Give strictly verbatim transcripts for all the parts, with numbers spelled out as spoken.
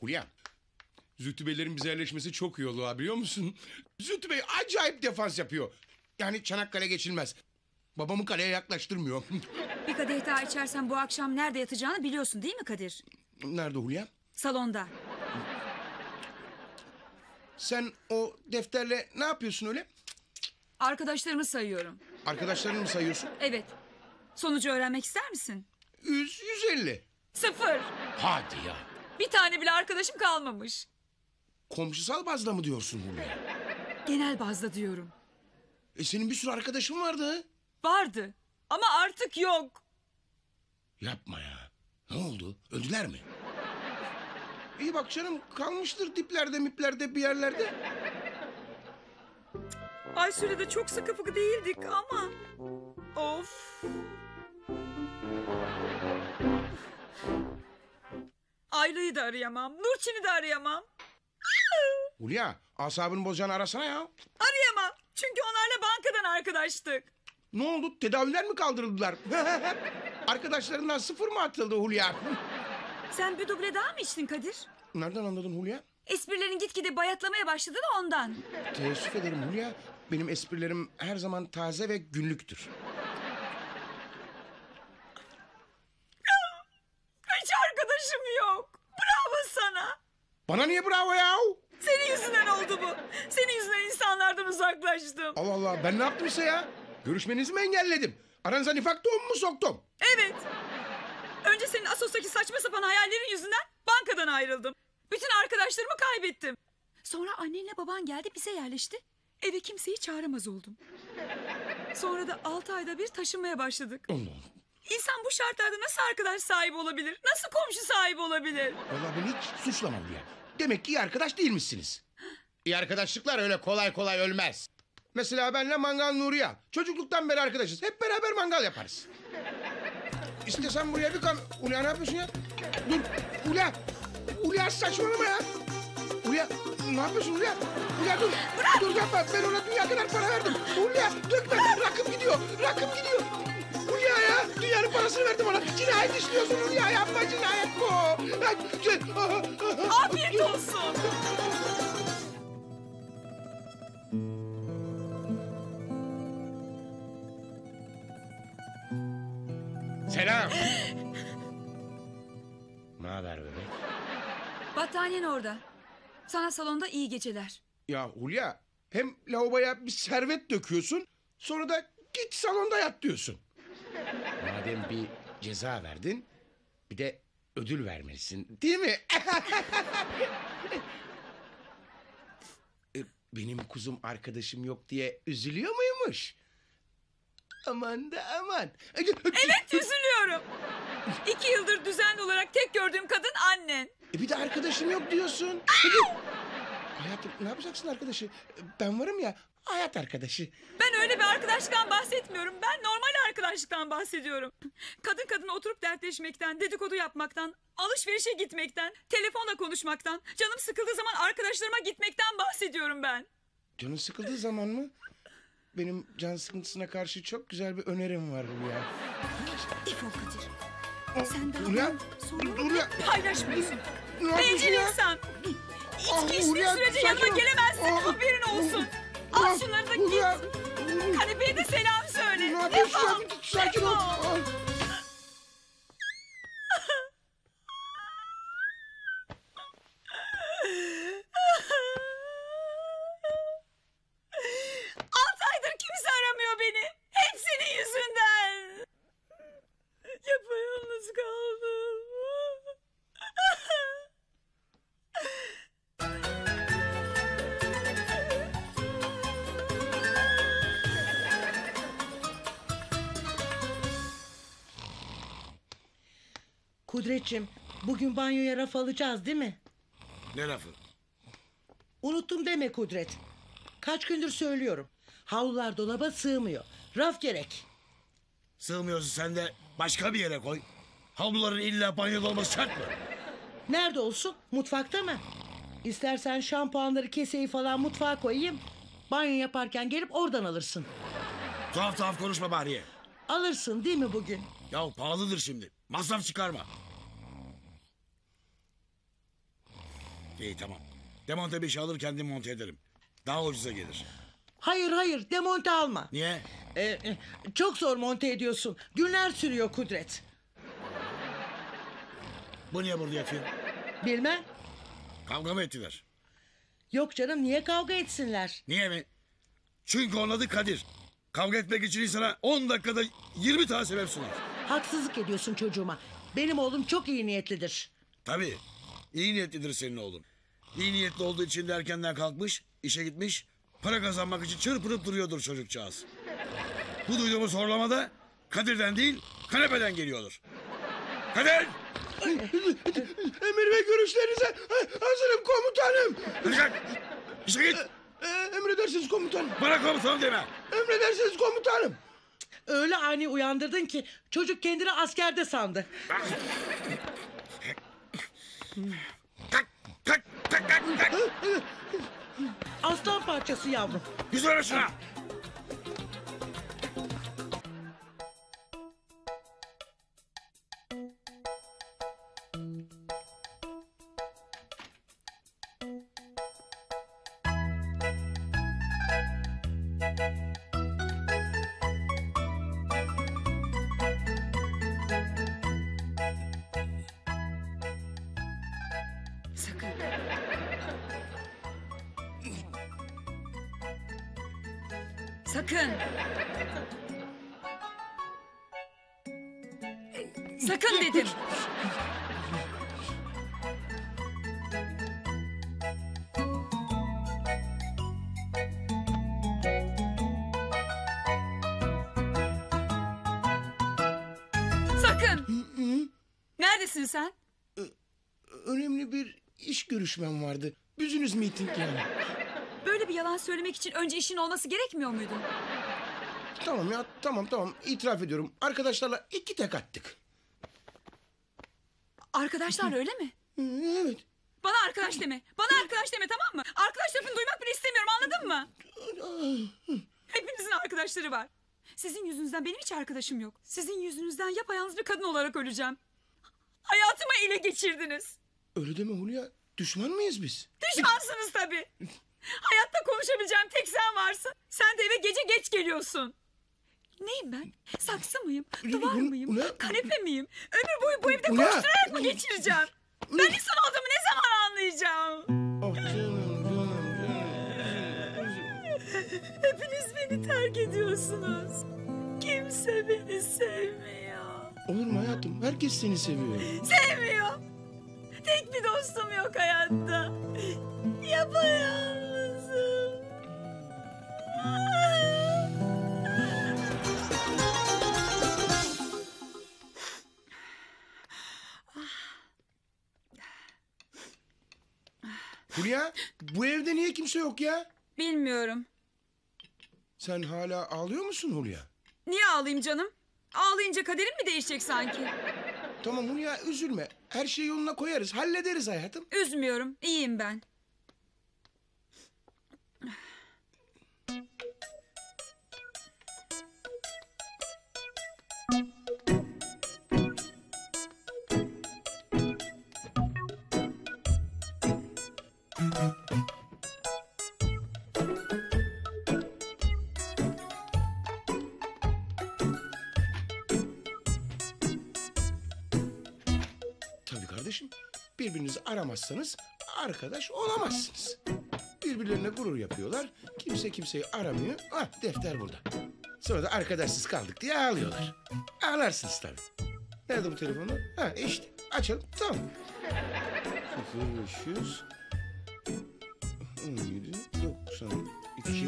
Hulya, Zühtü Beylerin bize yerleşmesi çok iyi oldu ha, biliyor musun? Zühtü Bey acayip defans yapıyor. Yani Çanakkale geçilmez. Babamı kaleye yaklaştırmıyor. Bir kadeh daha içersen bu akşam nerede yatacağını biliyorsun değil mi Kadir? Nerede Hulya? Salonda. Sen o defterle ne yapıyorsun öyle? Arkadaşlarımı sayıyorum. Arkadaşlarını mı sayıyorsun? Evet. Sonucu öğrenmek ister misin? Yüz, yüz elli. Sıfır. Hadi ya. Bir tane bile arkadaşım kalmamış. Komşusal bazda mı diyorsun Hulya? Genel bazda diyorum. E senin bir sürü arkadaşın vardı. Vardı ama artık yok. Yapma ya. Ne oldu? Öldüler mi? İyi bak canım, kalmıştır diplerde miplerde bir yerlerde. Ayşe'yle çok sıkı fıkı değildik ama... Of. Ayla'yı da arayamam. Nurçin'i de arayamam. Hulya, asabını bozacağını arasana ya. Arayamam. Çünkü onlarla bankadan arkadaştık. Ne oldu? Tedaviler mi kaldırıldılar? Arkadaşlarından sıfır mı atıldı Hulya? Sen bir duble daha mı içtin Kadir? Nereden anladın Hulya? Esprilerin gitgide bayatlamaya başladı da ondan. Teessüf ederim Hulya. Benim esprilerim her zaman taze ve günlüktür. Hiç arkadaşım yok. Bravo sana. Bana niye bravo ya? Senin yüzünden oldu bu. Senin yüzünden insanlardan uzaklaştım. Allah Allah, ben ne yaptımsa ya? Görüşmenizi mi engelledim? Aranıza nifak tohumu mu soktum? Evet. Önce senin Asos'taki saçma sapan hayallerin yüzünden bankadan ayrıldım. Bütün arkadaşlarımı kaybettim. Sonra annenle baban geldi, bize yerleşti. Eve kimseyi çağıramaz oldum. Sonra da altı ayda bir taşınmaya başladık. Allah. İnsan bu şartlarda nasıl arkadaş sahibi olabilir? Nasıl komşu sahibi olabilir? Vallahi beni hiç suçlamam Hulya. Demek ki iyi arkadaş değilmişsiniz. İyi arkadaşlıklar öyle kolay kolay ölmez. Mesela benle Mangal Nuriye. Çocukluktan beri arkadaşız. Hep beraber mangal yaparız. İstesen buraya bir kan... Hulya ne yapıyorsun ya? Dur. Hulya. Hulya saçmalama ya. Hulya ne yapıyorsun Hulya? Hulya dur. Bırak. Dur yapma. Ben ona dünya kadar para verdim. Hulya dökme. Rakım gidiyor. Rakım gidiyor. Hulya ya. Dünyanın parasını verdim ona. Cinayet işliyorsun Hulya. Yapma, cinayet bu. Afiyet olsun. Selam. Ne haber bebek? Battaniyen orada. Sana salonda iyi geceler. Ya Hulya, hem lavaboya bir servet döküyorsun, sonra da git salonda yat diyorsun. Madem bir ceza verdin, bir de ödül vermelisin, değil mi? E, Benim kuzum arkadaşım yok diye üzülüyor muymuş? Aman da aman. Evet, üzülüyorum. İki yıldır düzenli olarak tek gördüğüm kadın annen. E bir de arkadaşım yok diyorsun. Hayatım, ne yapacaksın arkadaşı? Ben varım ya, hayat arkadaşı. Ben öyle bir arkadaşlıktan bahsetmiyorum. Ben normal arkadaşlıktan bahsediyorum. Kadın kadına oturup dertleşmekten, dedikodu yapmaktan, alışverişe gitmekten, telefonla konuşmaktan, canım sıkıldığı zaman arkadaşlarıma gitmekten bahsediyorum ben. Canın sıkıldığı zaman mı? Benim can sıkıntısına karşı çok güzel bir önerim var Hulya. Defol Kadir. Sen daha Hulya, sorunu dur ya. paylaşmıyorsun. Ne yapıyorsun Bencil ya? insan. Ah, İçki içtiğin Hulya, sürece sakin yanıma ol. gelemezsin. Ah, Haberin olsun. ah, Al şunları da Hulya, git. Kanepeye de selam söyle. Ne yapıyorsun? Defol. Sakin ol. Defol. Ah. Altı aydır kimse aramıyor beni. Hep senin yüzünden. Yapayalnız kaldım. Kudretciğim, bugün banyoya raf alacağız değil mi? Ne lafı? Unuttum deme Kudret. Kaç gündür söylüyorum. Havlular dolaba sığmıyor. Raf gerek. Sığmıyorsa sen de başka bir yere koy. Havluların illa banyoda olması şart mı? Nerede olsun? Mutfakta mı? İstersen şampuanları, keseyi falan mutfağa koyayım. Banyo yaparken gelip oradan alırsın. Tuhaf tuhaf konuşma bari. Alırsın değil mi bugün? Ya pahalıdır şimdi. Masraf çıkarma. İyi tamam. Demonte bir şey alır kendim monte ederim. Daha ucuza gelir. Hayır hayır demonte alma. Niye? Ee, e, çok zor monte ediyorsun. Günler sürüyor Kudret. Bu niye burada yatıyor? Bilmem. Kavga mı ettiler? Yok canım niye kavga etsinler? Niye mi? Çünkü onun adı Kadir. Kavga etmek için insana on dakikada yirmi tane sebep sunar. Haksızlık ediyorsun çocuğuma. Benim oğlum çok iyi niyetlidir. Tabii. İyi niyetlidir senin oğlun. İyi niyetli olduğu için de erkenden kalkmış, işe gitmiş, para kazanmak için çırpınıp duruyordur çocukcağız. Bu duyduğumuz horlamada Kadir'den değil, kanepeden geliyordur. Kadir! Emir ve görüşlerinize ha- hazırım komutanım. Hadi kalk! İşe git! E, emredersiniz komutanım. Bana komutanım deme! Emredersiniz komutanım. Öyle ani uyandırdın ki çocuk kendini askerde sandı. Kalk! Kalk! Kalk! Kalk! Kalk! Aslan parçası yavrum. Yüzüne şuna! Sakın. Sakın. Sakın dedim. Sakın. Neredesin sen? Önemli bir iş görüşmem vardı. Business meeting yani. Böyle bir yalan söylemek için önce işin olması gerekmiyor muydu? Tamam ya tamam tamam itiraf ediyorum. Arkadaşlarla iki tek attık. Arkadaşlar öyle mi? Evet. Bana arkadaş deme. Bana arkadaş deme tamam mı? Arkadaş lafını duymak bile istemiyorum anladın mı? Hepinizin arkadaşları var. Sizin yüzünüzden benim hiç arkadaşım yok. Sizin yüzünüzden yapayalnız bir kadın olarak öleceğim. Hayatımı ele geçirdiniz. Öyle deme Hulya. Düşman mıyız biz? Düşmansınız tabii. Hayatta konuşabileceğim tek sen varsın. Sen de eve gece geç geliyorsun. Neyim ben? Saksı mıyım? Duvar Bu- mıyım? bu ne? Kanepe miyim? Ömür boyu bu evde Bu ne? koşturarak mı geçireceğim? Ben insan olduğumu ne zaman anlayacağım? Oh canım canım canım. Hepiniz beni terk ediyorsunuz. Kimse beni sevmiyor. Olur mu hayatım? Herkes seni seviyor. Sevmiyor. Tek bir dostum yok hayatta. Yapayalnızım. Hulya bu evde niye kimse yok ya? Bilmiyorum. Sen hala ağlıyor musun Hulya? Niye ağlayayım canım? Ağlayınca kaderim mi değişecek sanki? Tamam Hulya üzülme. Her şeyi yoluna koyarız. Hallederiz hayatım. Üzmüyorum. İyiyim ben. Tabii kardeşim. Birbirinizi aramazsanız arkadaş olamazsınız. Birbirlerine gurur yapıyorlar. Kimse kimseyi aramıyor. Ah defter burada. Sonra da arkadaşsız kaldık diye ağlıyorlar. Ağlarsınız tabii. Nerede bu telefonlar? Ha işte açalım tamam. sıfır beş yüz on yedi doksan iki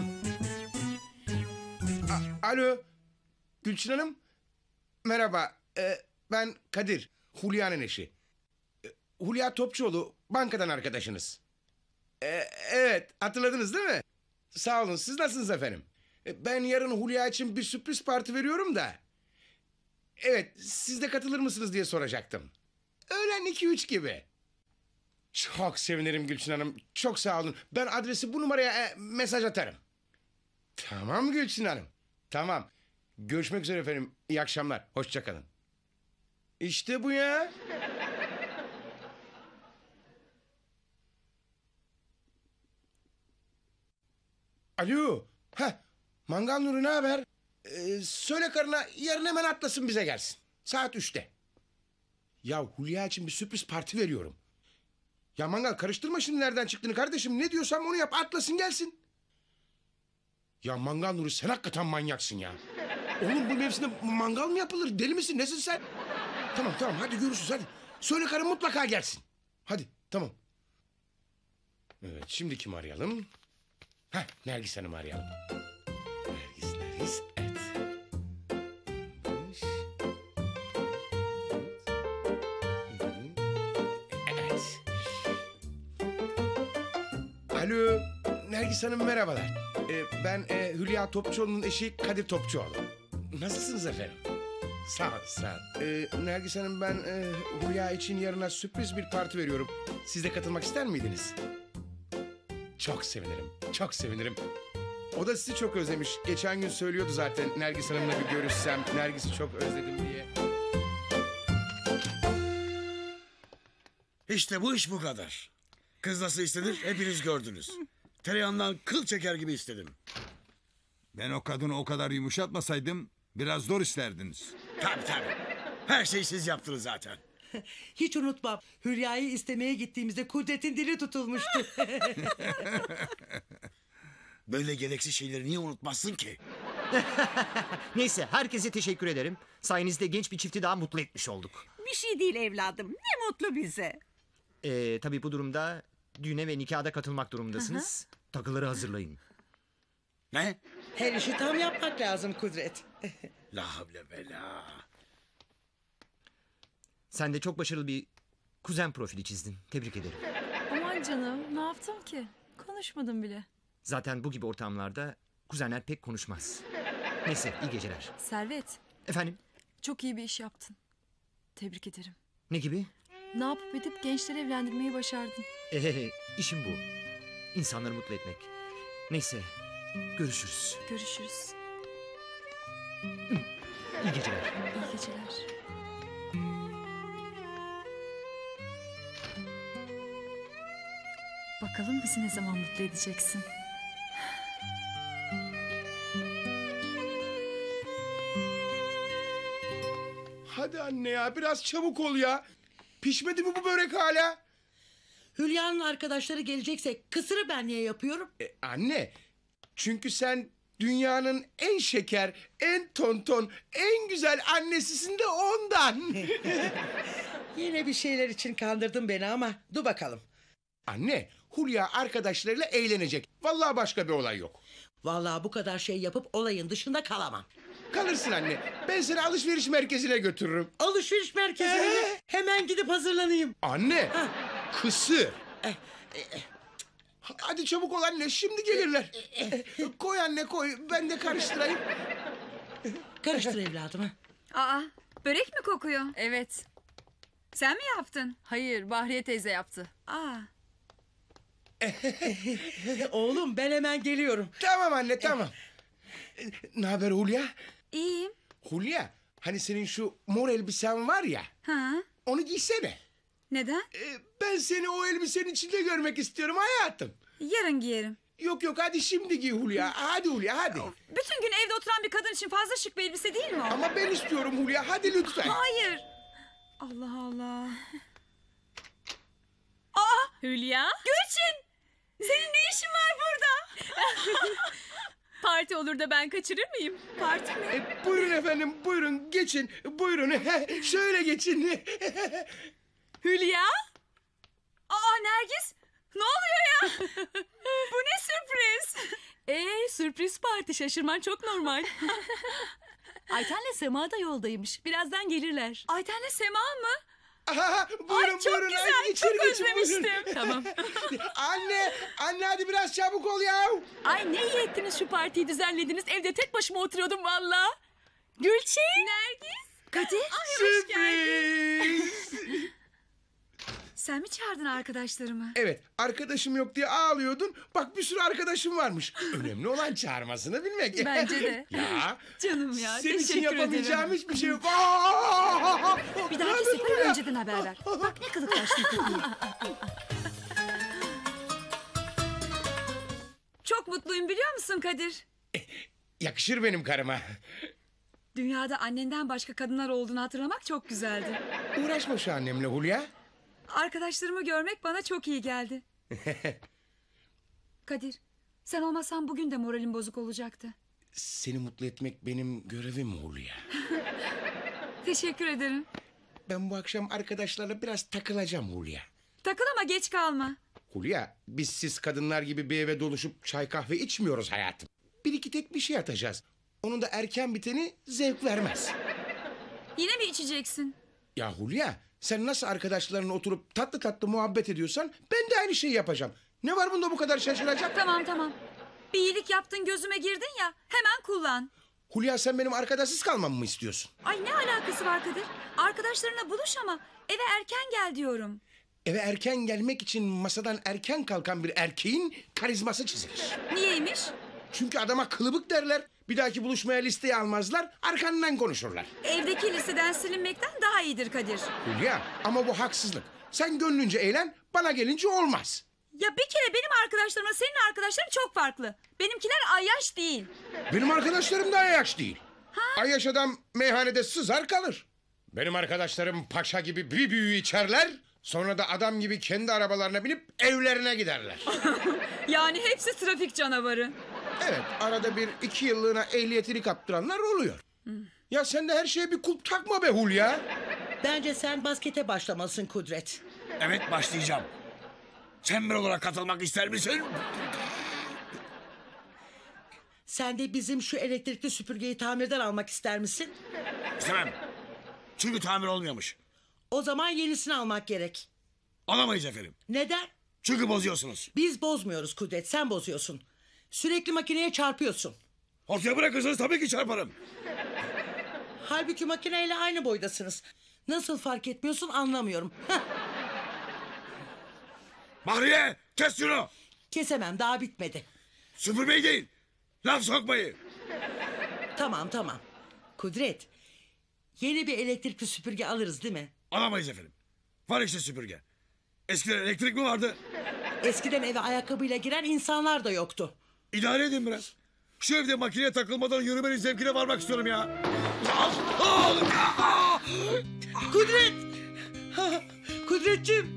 A- Alo Gülçin Hanım. Merhaba. Ee, ben Kadir. Hulya'nın eşi. Ee, Hulya Topçuoğlu bankadan arkadaşınız. Ee, evet hatırladınız değil mi? Sağ olun siz nasılsınız efendim? Ee, ben yarın Hulya için bir sürpriz parti veriyorum da. Evet siz de katılır mısınız diye soracaktım. Öğlen iki üç gibi. Çok sevinirim Gülçin Hanım. Çok sağ olun. Ben adresi bu numaraya e, mesaj atarım. Tamam Gülçin Hanım. Tamam. Görüşmek üzere efendim. İyi akşamlar. Hoşça kalın. İşte bu ya. Alo. Heh. Mangal Nuri ne haber? Ee, söyle karına yarın hemen atlasın bize gelsin. Saat üçte. Ya Hulya için bir sürpriz parti veriyorum. Ya Mangal karıştırma şimdi nereden çıktığını kardeşim. Ne diyorsam onu yap, atlasın gelsin. Ya Mangal Nuri sen hakikaten manyaksın ya. Oğlum bu mevsimde mangal mı yapılır? Deli misin? Nesin sen? Tamam tamam hadi görüşürüz hadi. Söyle karın mutlaka gelsin. Hadi tamam. Evet şimdi kimi arayalım? Heh Nergis Hanım'ı arayalım. Nergis Nergis evet. Evet. Alo Nergis Hanım merhabalar. Ee, ben e, Hülya Topçuoğlu'nun eşi Kadir Topçuoğlu. Nasılsınız efendim? Sağ ol, sağ ol. Ee, Nergis Hanım ben e, Hülya için yarına sürpriz bir parti veriyorum. Siz de katılmak ister miydiniz? Çok sevinirim, çok sevinirim. O da sizi çok özlemiş. Geçen gün söylüyordu zaten Nergis Hanım'la bir görüşsem. Nergis'i çok özledim diye. İşte bu iş bu kadar. Kız nasıl istenir hepiniz gördünüz. Tereyağından kıl çeker gibi istedim. Ben o kadını o kadar yumuşatmasaydım biraz zor isterdiniz. Tabii tabii. Her şeyi siz yaptınız zaten. Hiç unutmam. Hülya'yı istemeye gittiğimizde Kudret'in dili tutulmuştu. Böyle gereksiz şeyleri niye unutmazsın ki? Neyse herkese teşekkür ederim. Sayenizde genç bir çifti daha mutlu etmiş olduk. Bir şey değil evladım. Ne mutlu bize. Ee, tabii bu durumda düğüne ve nikahda katılmak durumundasınız. Takıları hazırlayın. Ne? Her işi tam yapmak lazım Kudret. La havle bela. Sen de çok başarılı bir kuzen profili çizdin. Tebrik ederim. Aman canım ne yaptım ki? Konuşmadım bile. Zaten bu gibi ortamlarda kuzenler pek konuşmaz. Neyse iyi geceler. Servet Efendim çok iyi bir iş yaptın. Tebrik ederim. ne gibi? Ne yapıp edip gençleri evlendirmeyi başardın. Ee, işim bu. İnsanları mutlu etmek. Neyse görüşürüz. Görüşürüz. İyi geceler. İyi geceler. Bakalım bizi ne zaman mutlu edeceksin? Hadi anne ya biraz çabuk ol ya. Pişmedi mi bu börek hala? Hülya'nın arkadaşları gelecekse kısırı ben niye yapıyorum? E, anne çünkü sen dünyanın en şeker, en tonton, en güzel annesisin de ondan. Yine bir şeyler için kandırdın beni ama dur bakalım. Anne Hulya arkadaşlarıyla eğlenecek. Vallahi başka bir olay yok. Vallahi bu kadar şey yapıp olayın dışında kalamam. Kalırsın anne. Ben seni alışveriş merkezine götürürüm. Alışveriş merkezine mi? Ee? Hemen gidip hazırlanayım. Anne kısır. Hadi çabuk ol anne şimdi gelirler. Koy anne koy ben de karıştırayım. Karıştır evladım. ha. Aa, börek mi kokuyor? Evet. Sen mi yaptın? Hayır Bahriye teyze yaptı. Aa, Oğlum ben hemen geliyorum. Tamam anne tamam. Ne haber Hulya? iyiyim. Hulya hani senin şu mor elbisen var ya. Ha? Onu giysene. Neden? Ee, ben seni o elbisenin içinde görmek istiyorum hayatım. Yarın giyerim. Yok yok hadi şimdi giy Hulya. Hadi Hulya hadi. Bütün gün evde oturan bir kadın için fazla şık bir elbise değil mi o? Ama ben istiyorum Hulya hadi lütfen. Hayır. Allah Allah. Aa, Hülya. Gülçin! Senin ne işin var burada? Parti olur da ben kaçırır mıyım? Parti mi? E, buyurun efendim buyurun geçin. Buyurun şöyle geçin. Hülya. Aa Nergis! Ne oluyor ya? Bu ne sürpriz? Ee sürpriz parti şaşırman çok normal. Ayten'le Sema da yoldaymış. Birazdan gelirler. Ayten'le Sema mı? Aha, buyurun Ay, çok buyurun. güzel, Ay, içeri çok geçin, buyurun. özlemiştim. Tamam. Anne anne hadi biraz çabuk ol ya. Ay ne iyi ettiniz şu partiyi düzenlediniz. Evde tek başıma oturuyordum valla. Gülçin. Nergis? Kadir? Sürpriz. Sen mi çağırdın arkadaşlarımı? Evet arkadaşım yok diye ağlıyordun. Bak bir sürü arkadaşım varmış. Önemli olan çağırmasını bilmek. Bence de. Ya. Canım ya Senin için teşekkür yapamayacağım ederim. hiçbir şey yok. Aa! Bir dahaki sefer önceden haber ver. Bak ne kılıklaştın kapıyı. Çok Çok mutluyum biliyor musun Kadir? Yakışır benim karıma. Dünyada annenden başka kadınlar olduğunu hatırlamak çok güzeldi. Uğraşma şu annemle Hulya. Arkadaşlarımı görmek bana çok iyi geldi. Kadir, sen olmasan bugün de moralim bozuk olacaktı. Seni mutlu etmek benim görevim Hulya. Teşekkür ederim. Ben bu akşam arkadaşlarla biraz takılacağım Hulya. Takıl ama geç kalma. Hulya, biz siz kadınlar gibi bir eve doluşup çay kahve içmiyoruz hayatım. Bir iki tek bir şey atacağız. Onun da erken biteni zevk vermez. Yine mi içeceksin? Ya Hulya, sen nasıl arkadaşlarınla oturup tatlı tatlı muhabbet ediyorsan ben de aynı şeyi yapacağım. Ne var bunda bu kadar şaşıracak? Tamam tamam. Bir iyilik yaptın gözüme girdin ya, hemen kullan. Hulya, sen benim arkadaşsız kalmamı mı istiyorsun? Ay ne alakası var Kadir? Arkadaşlarına buluş ama eve erken gel diyorum. Eve erken gelmek için masadan erken kalkan bir erkeğin karizması çizilir. Niyeymiş? Çünkü adama kılıbık derler. Bir dahaki buluşmaya listeye almazlar, arkandan konuşurlar. Evdeki listeden silinmekten daha iyidir Kadir. Hulya, ama bu haksızlık. Sen gönlünce eğlen, bana gelince olmaz. Ya bir kere benim arkadaşlarımla senin arkadaşların çok farklı. Benimkiler ayyaş değil. Benim arkadaşlarım da ayyaş değil. Ayyaş adam meyhanede sızar kalır. Benim arkadaşlarım paşa gibi bir büyüğü içerler... Sonra da adam gibi kendi arabalarına binip evlerine giderler. Yani hepsi trafik canavarı. Evet, arada bir iki yıllığına ehliyetini kaptıranlar oluyor. Ya sen de her şeye bir kulp takma be Hulya. Bence sen baskete başlamalısın Kudret. Evet, başlayacağım. Çember olarak katılmak ister misin? Sen de bizim şu elektrikli süpürgeyi tamirden almak ister misin? İstemem. Çünkü tamir olmuyormuş. O zaman yenisini almak gerek. Alamayız efendim. Neden? Çünkü bozuyorsunuz. Biz bozmuyoruz Kudret, sen bozuyorsun. Sürekli makineye çarpıyorsun. Ortaya bırakırsanız tabii ki çarparım. Halbuki makineyle aynı boydasınız. Nasıl fark etmiyorsun anlamıyorum. Heh, Bahriye, kes şunu. kesemem, daha bitmedi. Süpürmeyi değil. Laf sokmayı. Tamam tamam. Kudret, yeni bir elektrikli süpürge alırız değil mi? Alamayız efendim. Var işte süpürge. Eskiden elektrik mi vardı? Eskiden eve ayakkabıyla giren insanlar da yoktu. İdare edin biraz. Şu evde makineye takılmadan yürümenin zevkine varmak istiyorum ya. Al, al, al. Kudret! Kudretciğim!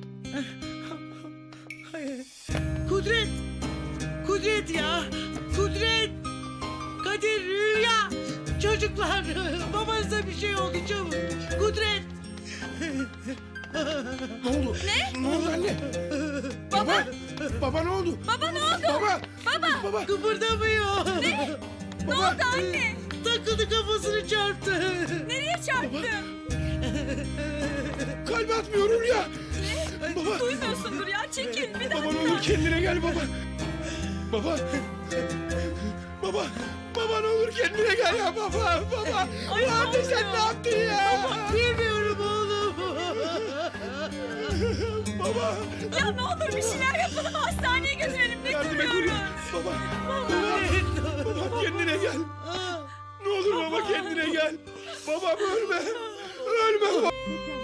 Kudret! Kudret ya! Kudret! Kadir, Hülya! Çocuklar! Babanıza bir şey oldu çabuk! Kudret! Ne oldu? Ne? Ne oldu anne? Baba! Baba ne oldu? Baba ne oldu? Baba! Baba! Baba! Kıpırdamıyor! Ne? Ne oldu anne? Takıldı, kafasını çarptı! Nereye çarptı? Kalbi atmıyor Hulya! Baba! Duymuyorsundur ya, çekil bir Baba dakika. ne olur kendine gel baba! Baba! Baba! Baba ne olur kendine gel ya baba! Baba! Ay, Anne ne sen oluyor? ne yaptın ya? Bilmiyorum oğlum! Baba! Ya ne olur bir şeyler yapalım, hastaneye götürelim, Yardım et bekliyoruz. Hulya! Baba! Baba! Baba kendine gel! Ne olur baba kendine gel! Babam ölme! Ölme baba!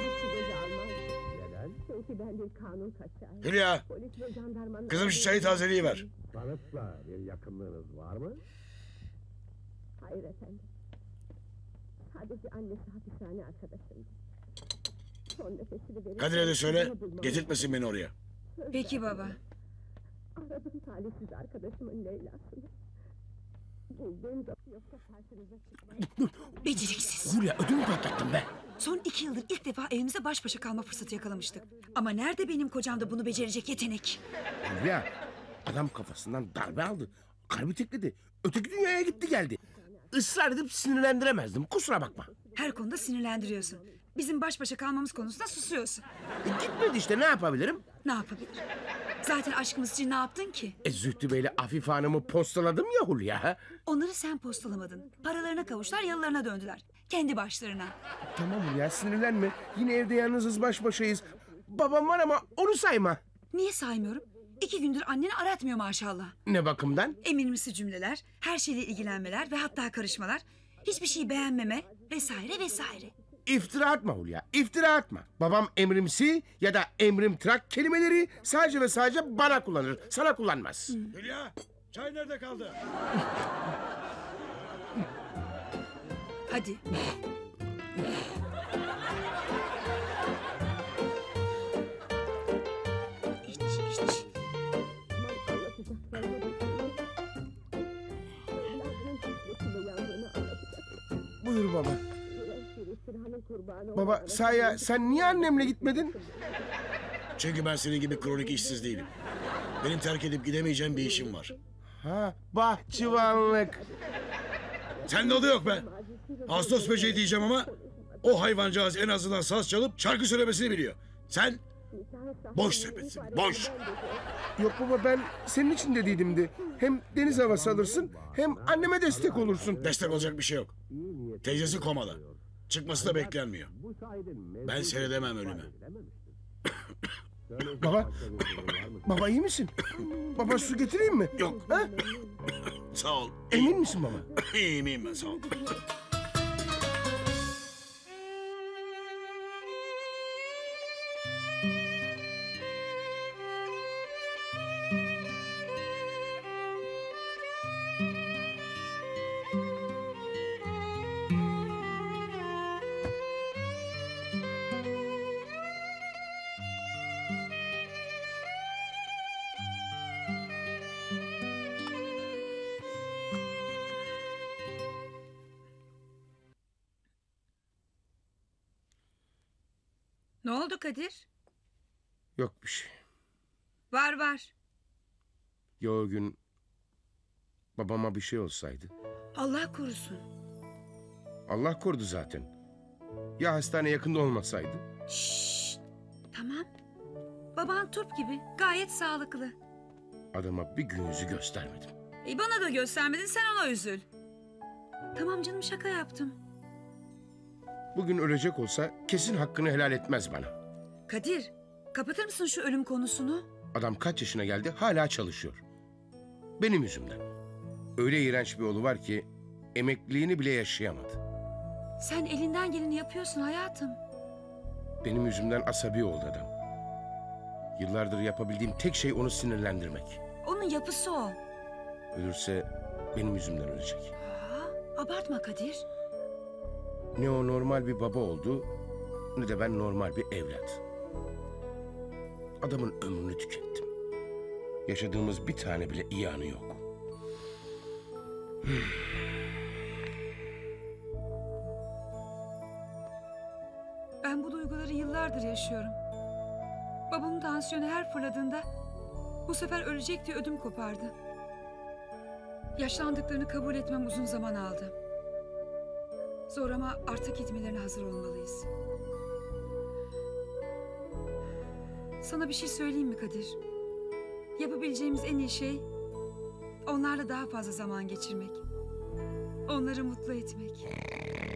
Hülya, kızım şu çayı tazeliğiver. Barış'la bir yakınlığınız var mı? Hayır efendim. Sadece annesi hapishane arkadaşım. Son nefesini verip... Kadir'e de söyle, getirtmesin beni oraya. Peki baba. Aradım talihsiz arkadaşımın Leyla'sını. Bulduğum zaman yoksa karşınıza çıkmaz. Beceriksiz. Hulya ödümü patlattın be! Son iki yıldır ilk defa evimizde baş başa kalma fırsatı yakalamıştık. Ama nerede benim kocamda bunu becerecek yetenek? Hulya adam kafasından darbe aldı. Kalbi tekledi. Öteki dünyaya gitti geldi. Israr edip sinirlendiremezdim. Kusura bakma. Her konuda sinirlendiriyorsun. Bizim baş başa kalmamız konusunda susuyorsun. E, gitmedi işte ne yapabilirim? Ne yapabilir? Zaten aşkımız için ne yaptın ki? E, Zühtü Bey'le Afife Hanım'ı postaladım ya Hulya. Onları sen postalamadın. Paralarına kavuştular, yalılarına döndüler. Kendi başlarına. Tamam Hulya sinirlenme. Yine evde yalnızız baş başayız. Babam var ama onu sayma. Niye saymıyorum? İki gündür anneni aratmıyor maşallah. Ne bakımdan? Emirmisi cümleler, her şeyle ilgilenmeler ve hatta karışmalar. Hiçbir şeyi beğenmeme vesaire vesaire. İftira atma Hulya, iftira atma. Babam emrimsi ya da emrimtrak kelimeleri sadece ve sadece bana kullanır. Sana kullanmaz. Hülya, Çay nerede kaldı? Hadi. İç, iç. Buyur baba. Baba Saya sen niye annemle gitmedin? Çünkü ben senin gibi kronik işsiz değilim. Benim terk edip gidemeyeceğim bir işim var. Ha bahçıvanlık. Sende o da yok be. Ağustos böceği diyeceğim ama o hayvancağız en azından saz çalıp şarkı söylemesini biliyor. Sen boş sepetsin, boş. Yok baba ben senin için dediydim de. Hem deniz havası alırsın hem anneme destek olursun. Destek olacak bir şey yok. Teyzesi komada. Çıkması da beklenmiyor. Ben seyredemem ölümü. Baba, baba iyi misin? Baba su getireyim mi? Yok. Ha? Sağ ol. Emin misin baba? İyiyim iyiyim ben sağ ol. Ne oldu Kadir? Yok bir şey. Var var. Ya o gün babama bir şey olsaydı? Allah korusun. Allah korudu zaten. Ya hastane yakında olmasaydı? Şşş. Tamam. Baban turp gibi gayet sağlıklı. Adama bir gün yüzü göstermedim. E bana da göstermedin sen ona üzül. Tamam canım şaka yaptım. Bugün ölecek olsa kesin hakkını helal etmez bana. Kadir kapatır mısın şu ölüm konusunu? Adam kaç yaşına geldi hala çalışıyor. Benim yüzümden. Öyle iğrenç bir oğlu var ki emekliliğini bile yaşayamadı. Sen elinden geleni yapıyorsun hayatım. Benim yüzümden asabi oldu adam. Yıllardır yapabildiğim tek şey onu sinirlendirmek. Onun yapısı o. Ölürse benim yüzümden ölecek. Aa, abartma Kadir. Ne o normal bir baba oldu ne de ben normal bir evlat. Adamın ömrünü tükettim. Yaşadığımız bir tane bile iyi anı yok. Ben bu duyguları yıllardır yaşıyorum. Babamın tansiyonu her fırladığında bu sefer ölecek diye ödüm kopardı. Yaşlandıklarını kabul etmem uzun zaman aldı. Zor ama artık gitmelerine hazır olmalıyız. Sana bir şey söyleyeyim mi Kadir? Yapabileceğimiz en iyi şey onlarla daha fazla zaman geçirmek. Onları mutlu etmek.